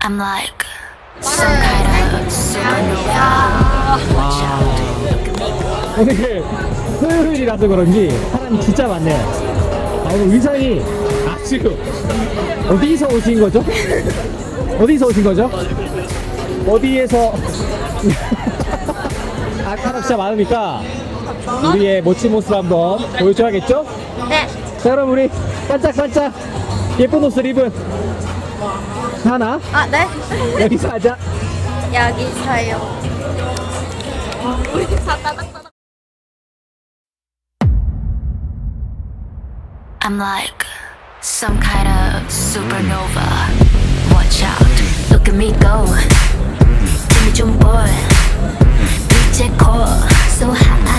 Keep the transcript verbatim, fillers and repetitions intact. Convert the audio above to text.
I'm like some kind of supernova. Watch out. 오늘 토요일이라서 그런지 사람이 진짜 많네요. 아, 오늘 의상이 아주 어디서 오신 거죠? 어디서 오신 거죠? 어디에서 아, 사람 진짜 많으니까 우리의 멋진 모습 한번 보여줘야겠죠? 네. 자, 그럼 우리 반짝반짝 예쁜 옷을 입은 하나 아, 네. 여기서 하자. 여기서요. 우리 다 따닥따닥. I'm like some kind of supernova. Watch out, look at me go. Give me some boy. Reach a core so high.